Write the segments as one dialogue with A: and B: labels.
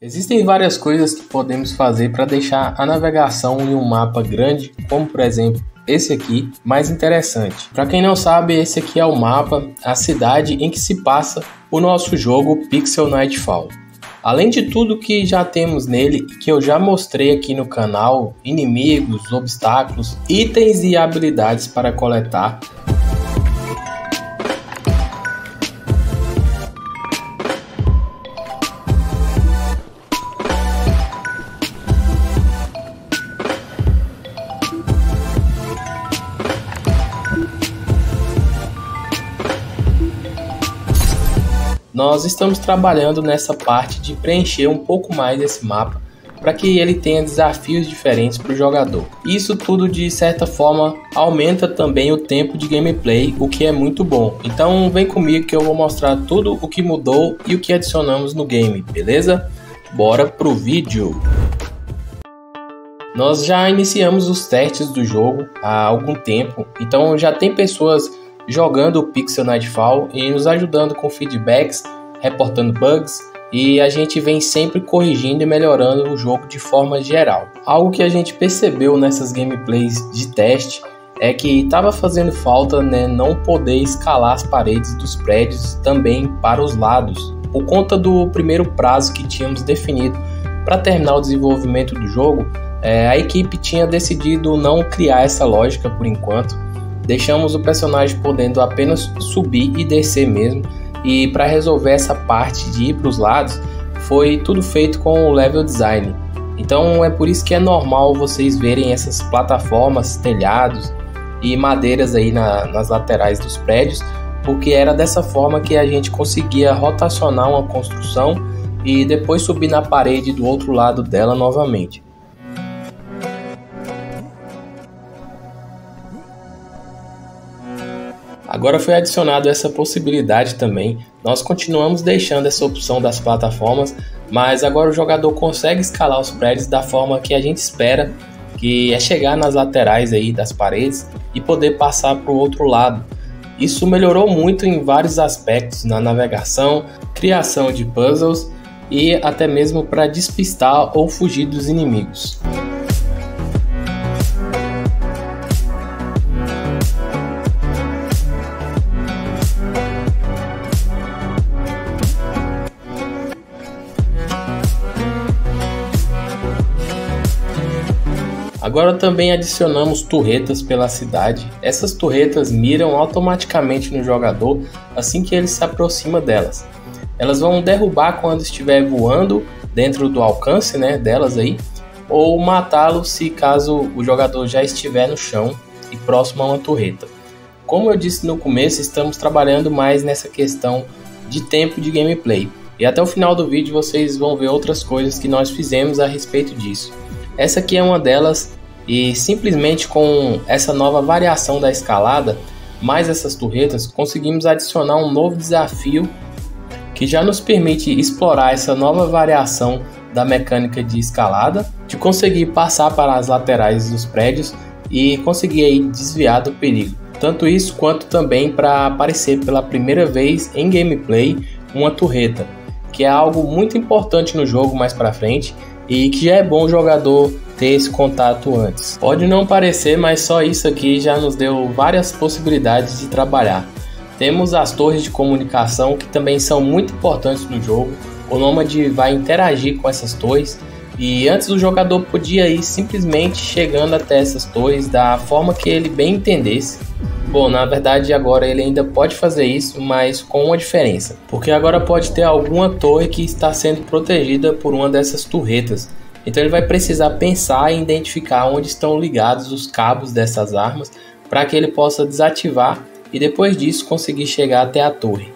A: Existem várias coisas que podemos fazer para deixar a navegação em um mapa grande, como por exemplo esse aqui, mais interessante. Para quem não sabe, esse aqui é o mapa, a cidade em que se passa o nosso jogo Pixel Nightfall. Além de tudo que já temos nele e que eu já mostrei aqui no canal, inimigos, obstáculos, itens e habilidades para coletar. Nós estamos trabalhando nessa parte de preencher um pouco mais esse mapa para que ele tenha desafios diferentes para o jogador. Isso tudo de certa forma aumenta também o tempo de gameplay, o que é muito bom. Então vem comigo que eu vou mostrar tudo o que mudou e o que adicionamos no game, beleza? Bora pro vídeo! Nós já iniciamos os testes do jogo há algum tempo, então já tem pessoas jogando o Pixel Nightfall e nos ajudando com feedbacks, reportando bugs, e a gente vem sempre corrigindo e melhorando o jogo de forma geral. Algo que a gente percebeu nessas gameplays de teste é que estava fazendo falta, não poder escalar as paredes dos prédios também para os lados, por conta do primeiro prazo que tínhamos definido para terminar o desenvolvimento do jogo. A equipe tinha decidido não criar essa lógica por enquanto. Deixamos o personagem podendo apenas subir e descer mesmo, e para resolver essa parte de ir para os lados, foi tudo feito com o level design. Então é por isso que é normal vocês verem essas plataformas, telhados e madeiras aí nas laterais dos prédios, porque era dessa forma que a gente conseguia rotacionar uma construção e depois subir na parede do outro lado dela novamente. Agora foi adicionado essa possibilidade também. Nós continuamos deixando essa opção das plataformas, mas agora o jogador consegue escalar os prédios da forma que a gente espera, que é chegar nas laterais aí das paredes e poder passar para o outro lado. Isso melhorou muito em vários aspectos, na navegação, criação de puzzles e até mesmo para despistar ou fugir dos inimigos. Agora também adicionamos torretas pela cidade. Essas torretas miram automaticamente no jogador assim que ele se aproxima delas. Elas vão derrubar quando estiver voando dentro do alcance delas aí, ou matá-lo se caso o jogador já estiver no chão e próximo a uma torreta. Como eu disse no começo, estamos trabalhando mais nessa questão de tempo de gameplay. E até o final do vídeo vocês vão ver outras coisas que nós fizemos a respeito disso. Essa aqui é uma delas, e simplesmente com essa nova variação da escalada, mais essas torretas, conseguimos adicionar um novo desafio que já nos permite explorar essa nova variação da mecânica de escalada, de conseguir passar para as laterais dos prédios e conseguir aí desviar do perigo. Tanto isso quanto também para aparecer pela primeira vez em gameplay uma torreta, que é algo muito importante no jogo mais para frente e que já é bom o jogador ter esse contato antes. Pode não parecer, mas só isso aqui já nos deu várias possibilidades de trabalhar. Temos as torres de comunicação, que também são muito importantes no jogo. O Nômade vai interagir com essas torres, e antes o jogador podia ir simplesmente chegando até essas torres da forma que ele bem entendesse. Bom, na verdade agora ele ainda pode fazer isso, mas com uma diferença, porque agora pode ter alguma torre que está sendo protegida por uma dessas torretas. Então ele vai precisar pensar e identificar onde estão ligados os cabos dessas armas para que ele possa desativar e depois disso conseguir chegar até a torre.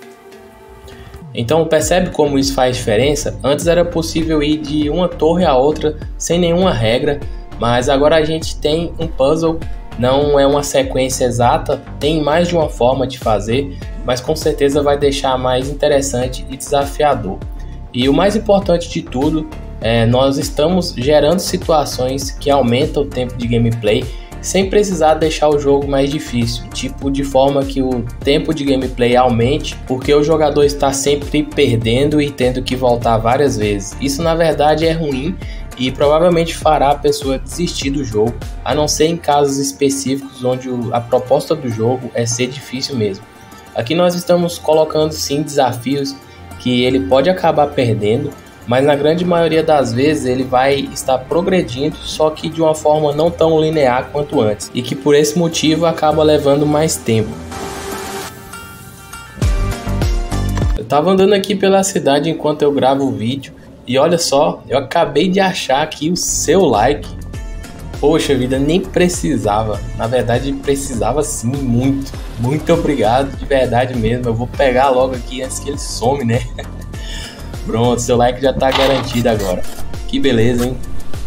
A: Então percebe como isso faz diferença? Antes era possível ir de uma torre a outra sem nenhuma regra, mas agora a gente tem um puzzle. Não é uma sequência exata, tem mais de uma forma de fazer, mas com certeza vai deixar mais interessante e desafiador. E o mais importante de tudo, nós estamos gerando situações que aumentam o tempo de gameplay sem precisar deixar o jogo mais difícil, tipo de forma que o tempo de gameplay aumente, porque o jogador está sempre perdendo e tendo que voltar várias vezes. Isso na verdade é ruim e provavelmente fará a pessoa desistir do jogo, a não ser em casos específicos onde a proposta do jogo é ser difícil mesmo. Aqui nós estamos colocando sim desafios que ele pode acabar perdendo, mas na grande maioria das vezes ele vai estar progredindo, só que de uma forma não tão linear quanto antes, e que por esse motivo acaba levando mais tempo. Eu tava andando aqui pela cidade enquanto eu gravo o vídeo, e olha só, eu acabei de achar aqui o seu like. Poxa vida, nem precisava, na verdade precisava sim, muito. Muito obrigado, de verdade mesmo, eu vou pegar logo aqui antes que ele some, né? Pronto, seu like já tá garantido agora. Que beleza, hein?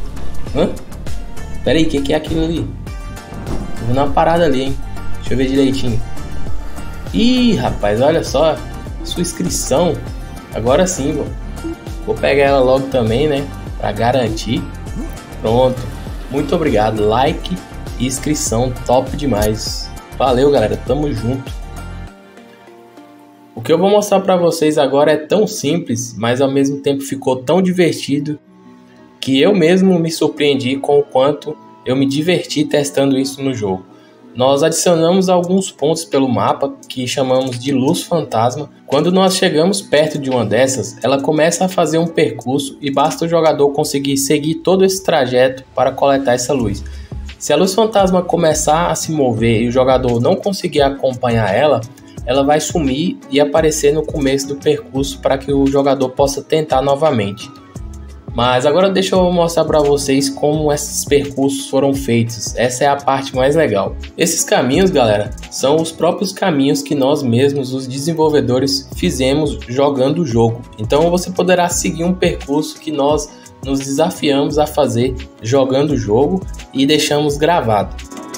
A: Pera aí, o que é aquilo ali? Tô vendo uma parada ali, hein? Deixa eu ver direitinho. Ih, rapaz, olha só. Sua inscrição. Agora sim, vou pegar ela logo também, né? Pra garantir. Pronto. Muito obrigado. Like e inscrição, top demais. Valeu, galera. Tamo junto. O que eu vou mostrar para vocês agora é tão simples, mas ao mesmo tempo ficou tão divertido que eu mesmo me surpreendi com o quanto eu me diverti testando isso no jogo. Nós adicionamos alguns pontos pelo mapa que chamamos de luz fantasma. Quando nós chegamos perto de uma dessas, ela começa a fazer um percurso e basta o jogador conseguir seguir todo esse trajeto para coletar essa luz. Se a luz fantasma começar a se mover e o jogador não conseguir acompanhar ela vai sumir e aparecer no começo do percurso para que o jogador possa tentar novamente. Mas agora deixa eu mostrar para vocês como esses percursos foram feitos. Essa é a parte mais legal. Esses caminhos, galera, são os próprios caminhos que nós mesmos, os desenvolvedores, fizemos jogando o jogo. Então você poderá seguir um percurso que nós nos desafiamos a fazer jogando o jogo e deixamos gravado.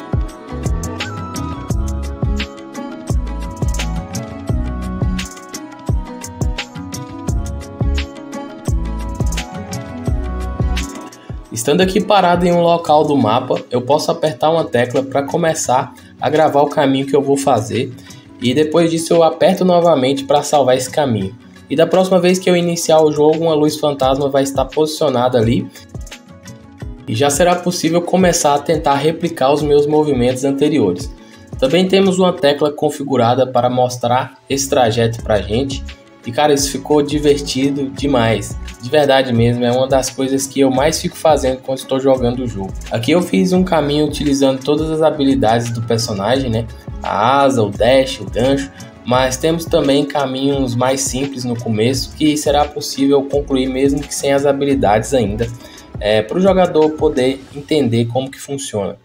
A: Estando aqui parado em um local do mapa, eu posso apertar uma tecla para começar a gravar o caminho que eu vou fazer, e depois disso eu aperto novamente para salvar esse caminho. E da próxima vez que eu iniciar o jogo, uma luz fantasma vai estar posicionada ali e já será possível começar a tentar replicar os meus movimentos anteriores. Também temos uma tecla configurada para mostrar esse trajeto para a gente. E cara, isso ficou divertido demais, de verdade mesmo, é uma das coisas que eu mais fico fazendo quando estou jogando o jogo. Aqui eu fiz um caminho utilizando todas as habilidades do personagem, né? A asa, o dash, o gancho, mas temos também caminhos mais simples no começo que será possível concluir mesmo que sem as habilidades ainda, para o jogador poder entender como que funciona.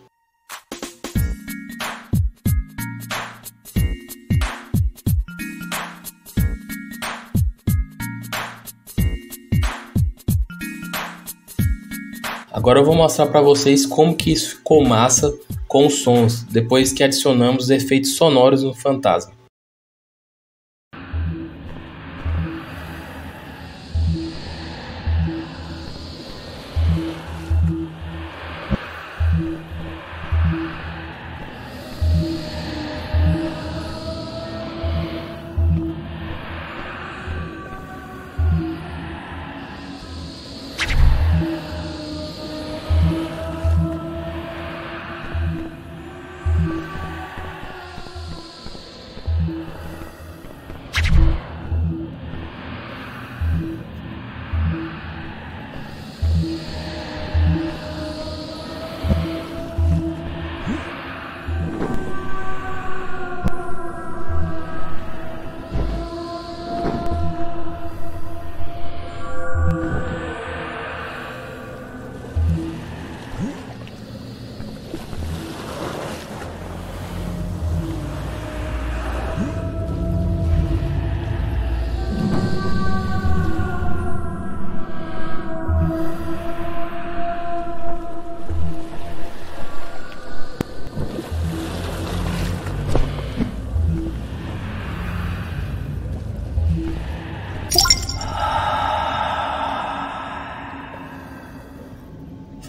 A: Agora eu vou mostrar para vocês como que isso ficou massa com os sons, depois que adicionamos efeitos sonoros no fantasma.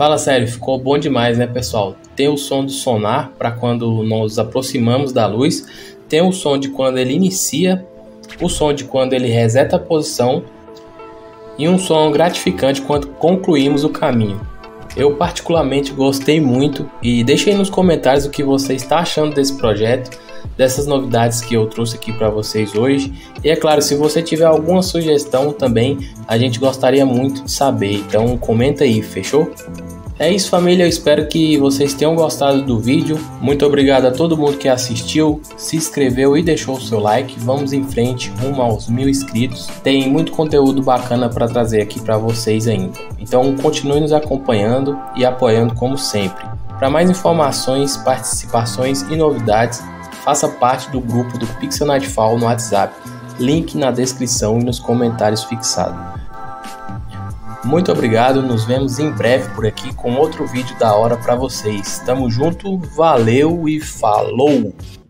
A: Fala sério, ficou bom demais, né, pessoal? Tem o som do sonar para quando nos aproximamos da luz, tem o som de quando ele inicia, o som de quando ele reseta a posição e um som gratificante quando concluímos o caminho. Eu particularmente gostei muito e deixe aí nos comentários o que você está achando desse projeto, dessas novidades que eu trouxe aqui para vocês hoje. E é claro, se você tiver alguma sugestão também, a gente gostaria muito de saber, então comenta aí, fechou? É isso, família, eu espero que vocês tenham gostado do vídeo. Muito obrigado a todo mundo que assistiu, se inscreveu e deixou o seu like. Vamos em frente rumo aos 1000 inscritos. Tem muito conteúdo bacana para trazer aqui para vocês ainda. Então continue nos acompanhando e apoiando como sempre. Para mais informações, participações e novidades, faça parte do grupo do Pixel Nightfall no WhatsApp. Link na descrição e nos comentários fixado. Muito obrigado, nos vemos em breve por aqui com outro vídeo da hora para vocês. Tamo junto, valeu e falou!